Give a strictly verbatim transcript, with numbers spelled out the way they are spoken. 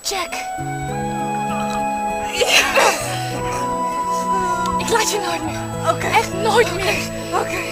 Jack. Ik laat je nooit meer. Oké. Echt nooit meer. Oké.